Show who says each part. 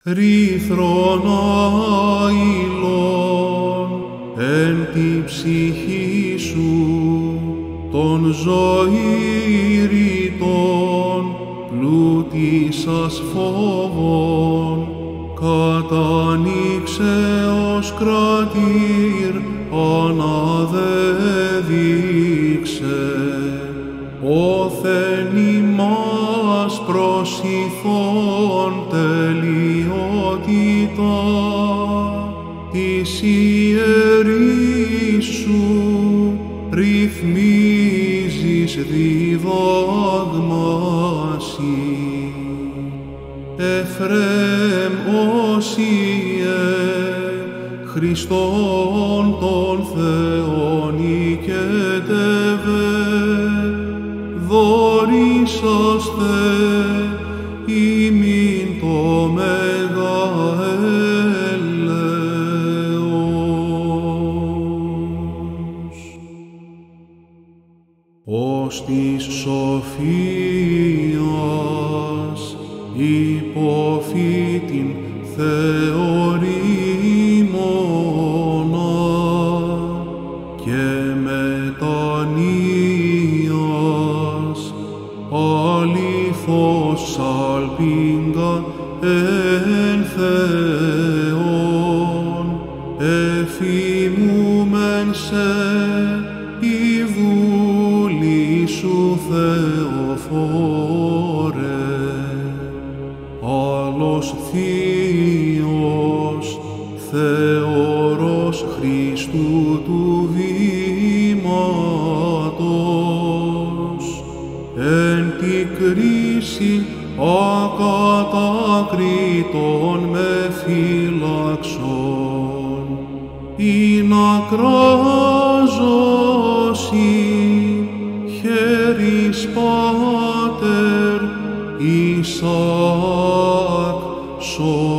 Speaker 1: ρήθρον αηλών εν τη ψυχή σου, των ζωήρητων πλούτησας φόβων, κατανοίξε ως κρατήρ αναδέδειξε, όθεν ημάς προσηθών τελειότητα της ιερής σου ρυθμίζεις διδάγμαση. Εφραίμ όσιε Χριστόν τον Θεόν οικετεύε, δωρήσαστε ημίν το μέγα έλεος. Ως της σοφίας υποφύτην θεωρήμονα και μετανοίας αληθώς σαλπίγγα εν Θεόν, εφημούμεν σε η βούλη σου Θεοφόρε. Άλλος Θείος Θεορός Χριστού του βήματος, εν τη κρίση ακατακρίτων με φύλαξον, ειν ακράζωσι χέρις Πάτερ Ισαάκ